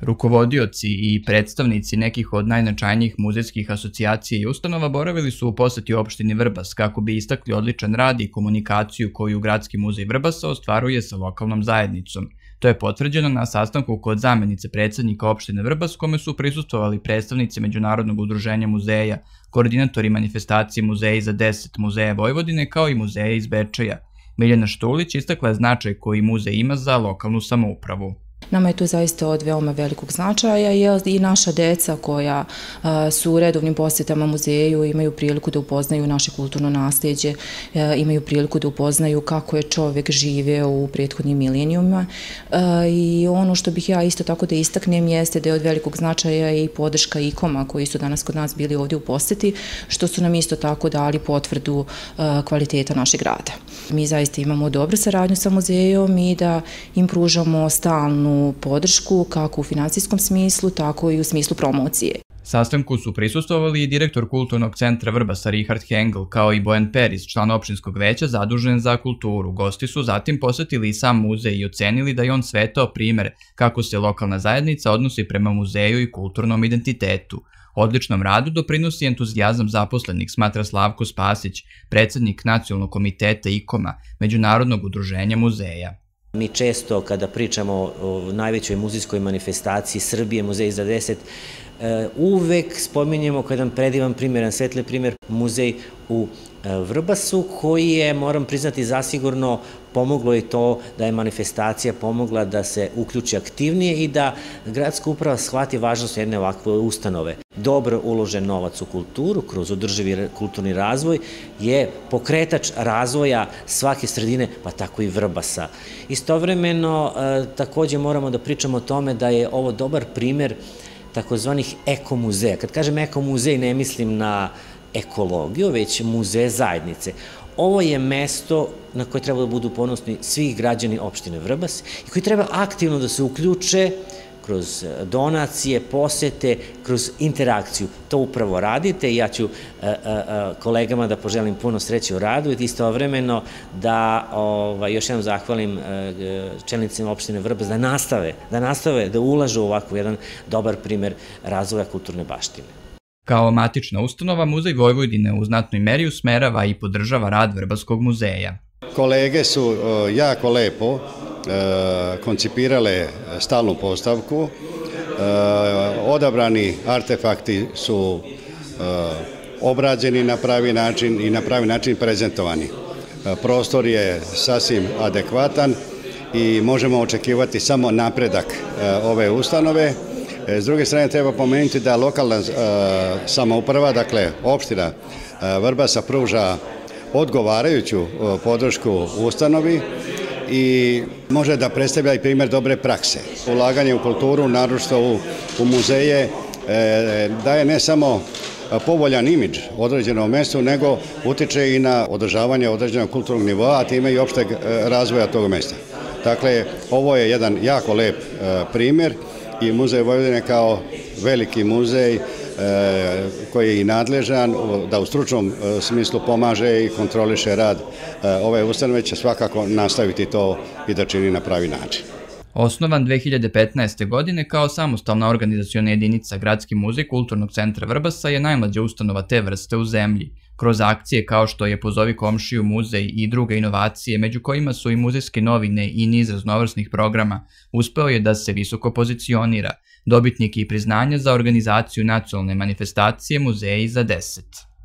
Rukovodioci i predstavnici nekih od najznačajnijih muzejskih asocijacija i ustanova boravili su u poseti opštini Vrbas kako bi istakli odličan rad i komunikaciju koju Gradski muzej Vrbasa ostvaruje sa lokalnom zajednicom. To je potvrđeno na sastanku kod zamenice predsednika opštine Vrbas, kome su prisustvovali predstavnici Međunarodnog udruženja muzeja, koordinatori manifestacije Muzeji za 10 muzeja Vojvodine kao i muzeja iz Bečeja. Miljana Štulić istakla je značaj koji muzej ima za lokalnu samoupravu. Nama je to zaista od veoma velikog značaja jer i naša deca koja su u redovnim posjetama muzeju imaju priliku da upoznaju naše kulturno naslijeđe, imaju priliku da upoznaju kako je čovjek živeo u prethodnim milenijumima i ono što bih ja isto tako da istaknem jeste da je od velikog značaja i podrška IKOM-a koji su danas kod nas bili ovdje u posjeti, što su nam isto tako dali potvrdu kvaliteta našeg rada. Mi zaista imamo dobru saradnju sa muzejom i da im pružamo stalnu podršku kako u finansijskom smislu, tako i u smislu promocije. Sastanku su prisustvovali i direktor Kulturnog centra Vrbasa Richard Hengel, kao i Bojan Peris, član opštinskog veća zadužen za kulturu. Gosti su zatim posetili i sam muzej i ocenili da je on svetao primer kako se lokalna zajednica odnosi prema muzeju i kulturnom identitetu. Odličnom radu doprinosi entuzijazam zaposlenih, smatra Slavko Spasić, predsednik Nacionalnog komiteta IKOM-a, Međunarodnog udruženja muzeja. Mi često kada pričamo o najvećoj muzejskoj manifestaciji Srbije, Muzeji za 10, uvek spominjemo kao jedan predivan primjer, jedan svetli primjer, muzej u Vrbasu koji je, moram priznati, zasigurno pomoglo i to da je manifestacija pomogla da se uključi aktivnije i da gradska uprava shvati važnost jedne ovakve ustanove. Dobro uložen novac u kulturu kroz održivi kulturni razvoj je pokretač razvoja svake sredine, pa tako i Vrbasa. Istovremeno, takođe moramo da pričamo o tome da je ovo dobar primer takozvanih ekomuzeja. Kad kažem ekomuzej, ne mislim na ekologiju, već muzeje zajednice. Ovo je mesto na koje treba da budu ponosni svi građani opštine Vrbas i koji treba aktivno da se uključe kroz donacije, posete, kroz interakciju. To upravo radite i ja ću kolegama da poželim puno sreće u radu i istovremeno da još jednom zahvalim čelnicima opštine Vrbas da nastave da ulažu u ovako jedan dobar primer razvoja kulturne baštine. Kao matična ustanova, Muzej Vojvodine u znatnoj meri usmerava i podržava rad Vrbaskog muzeja. Kolege su jako lepo koncipirale stalnu postavku, odabrani artefakti su obrađeni na pravi način i na pravi način prezentovani. Prostor je sasvim adekvatan i možemo očekivati samo napredak ove ustanove. S druge strane treba pomenuti da lokalna samouprava, dakle opština Vrbasa, pruža odgovarajuću podršku ustanovi i može da predstavlja i primjer dobre prakse. Ulaganje u kulturu, naročito u muzeje, daje ne samo povoljan imidž određenom mestu, nego utiče i na održavanje određenog kulturnog nivoa, a time i opšteg razvoja tog mesta. Dakle, ovo je jedan jako lep primjer i Muzej Vojvodine kao veliki muzej koji je i nadležan da u stručnom smislu pomaže i kontroliše rad ove ustanove će svakako nastaviti to i da čini na pravi način. Osnovan 2015. godine kao samostalna organizaciona jedinica, Gradski muzej Kulturnog centra Vrbasa je najmlađa ustanova te vrste u zemlji. Kroz akcije kao što je Pozovi komšiju muzej i druge inovacije, među kojima su i muzejske novine i niz raznovrsnih programa, uspeo je da se visoko pozicionira, dobitnik i priznanja za organizaciju nacionalne manifestacije Muzeji za 10.